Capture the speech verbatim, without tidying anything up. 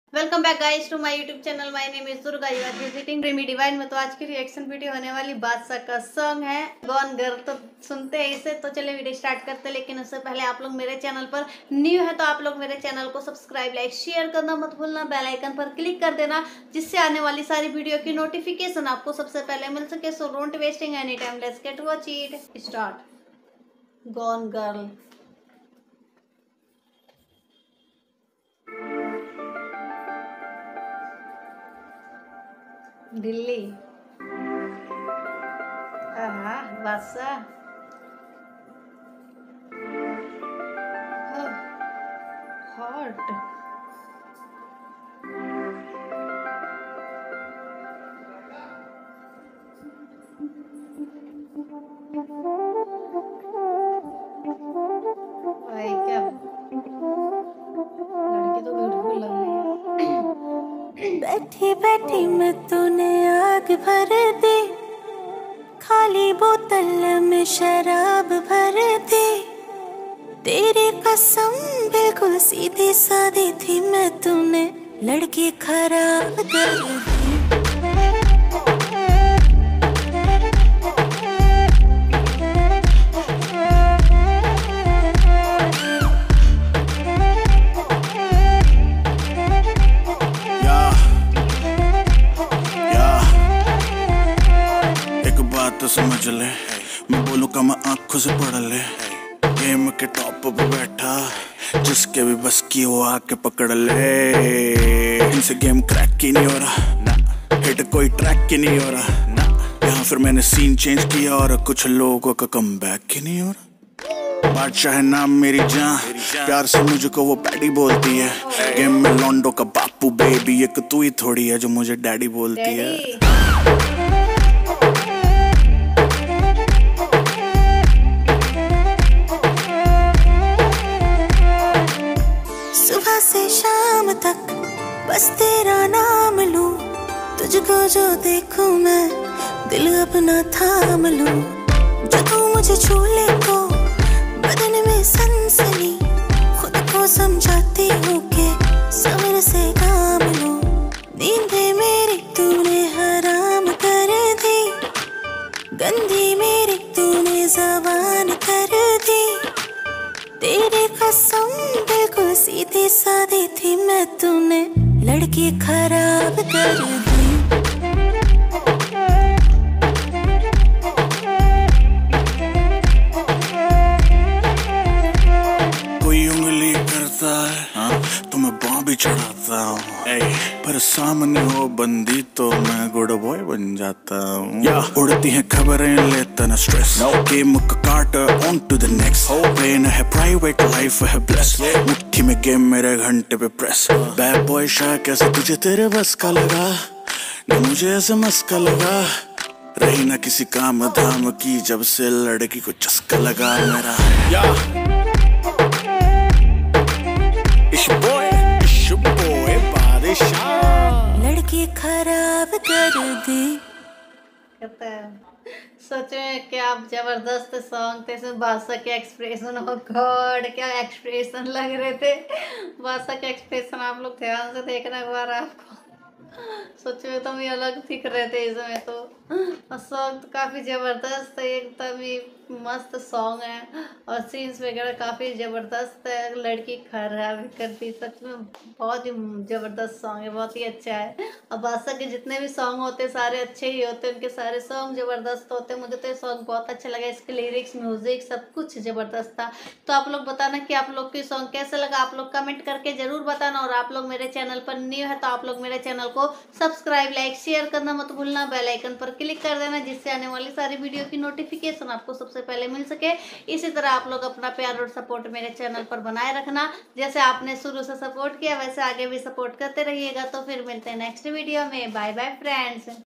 Welcome back guys to my YouTube channel. My name is Durga, you are visiting dreamy divine में। तो आज की reaction video होने वाली बादशाह का सॉन्ग है गॉन गर्ल। तो सुनते हैं इसे। तो चलिए वीडियो स्टार्ट करते हैं, लेकिन उससे पहले आप लोग मेरे चैनल पर न्यू है तो आप लोग मेरे चैनल को सब्सक्राइब लाइक शेयर करना मत भूलना, बेल आइकन पर क्लिक कर देना जिससे आने वाली सारी वीडियो की नोटिफिकेशन आपको सबसे पहले मिल सके। So don't wasting any time, let's get watch it. Start. Gone girl. Delhi. आहा, बादशाह। हॉट। भाई क्या लड़की तो ब्यूटीफुल लग रही है। बैठी बैठी मैं तूने आग भर दी, खाली बोतल में शराब भर दी। तेरी कसम बिल्कुल सीधी सादी थी, मैं तूने लड़की खराब कर दी। तो समझ ले, मैं बोलूं का मैं आंखों से पढ़ ले। गेम के टॉप पे बैठा, जिसके भी बस की वो आके पकड़ ले। इनसे गेम क्रैक ही नहीं हो रहा ना, हिट कोई ट्रैक ही नहीं हो रहा ना। यहाँ फिर मैंने सीन चेंज किया और कुछ लोगों का कम बैक ही नहीं हो रहा। बादशाह है नाम मेरी जान, प्यार से मुझको वो पैडी बोलती है। गेम में लॉन्डो का बापू बेबी, एक तू ही थोड़ी है जो मुझे डैडी बोलती है। से शाम तक बस तेरा नाम लूं, तुझको जो देखूं मैं दिल अपना थाम लूं। जो तू मुझे छू ले तो बदन में सनसनी, खुद को समझाती हूँ कि सब्र से काम लूं। नींदें मेरी तूने हराम कर दी, गंदी मेरी तूने ज़बान कर दी। तेरी कसम बिल्कुल सीधी सादी थी, मैं तूने लड़की खराब कर दी। कोई उंगली करता है हाँ, तो मैं बाँ भी चढ़ाता हूँ। पर सामने हो बंदी तो मैं गुड बॉय बन जाता हूँ। या उड़ती हैं खबरें, लेता ना स्ट्रेस। गेम का काट on to the next. Pain है प्राइवेट, लाइफ है ब्लेस। मुट्ठी में गेम मेरे घंटे पे प्रेस। बैड बॉय शाह कैसे तुझे तेरे बस का लगा, न मुझे ऐसे मस्का लगा। रही ना किसी काम धाम की, जब से लड़की को चस्का लगा मेरा। या लड़की खराब कर दी। कहता है सोच में क्या आप जबरदस्त सॉन्ग थे। इसमें बादशाह के एक्सप्रेशन, ओ गॉड क्या एक्सप्रेशन लग रहे थे। बादशाह के एक्सप्रेशन आप लोग ध्यान से देखना एक बार। आपको सोच में तो भी अलग दिख रहे थे इसमें। तो सॉन्ग तो काफ़ी ज़बरदस्त है, एकदम ही मस्त सॉन्ग है और सीन्स वगैरह काफ़ी ज़बरदस्त है। लड़की खराब कर दी, सच में बहुत ही ज़बरदस्त सॉन्ग है, बहुत ही अच्छा है। और बादशाह के जितने भी सॉन्ग होते हैं सारे अच्छे ही होते हैं, उनके सारे सॉन्ग ज़बरदस्त होते हैं। मुझे तो ये सॉन्ग बहुत अच्छा लगा, इसके लिरिक्स म्यूज़िक सब कुछ ज़बरदस्त था। तो आप लोग बताना कि आप लोग की सॉन्ग कैसा लगा, आप लोग कमेंट करके ज़रूर बताना। और आप लोग मेरे चैनल पर न्यू है तो आप लोग मेरे चैनल को सब्सक्राइब लाइक शेयर करना मत भूलना, बेल आइकन पर क्लिक कर देना जिससे आने वाली सारी वीडियो की नोटिफिकेशन आपको सबसे पहले मिल सके। इसी तरह आप लोग अपना प्यार और सपोर्ट मेरे चैनल पर बनाए रखना। जैसे आपने शुरू से सपोर्ट किया वैसे आगे भी सपोर्ट करते रहिएगा। तो फिर मिलते हैं नेक्स्ट वीडियो में। Bye bye friends.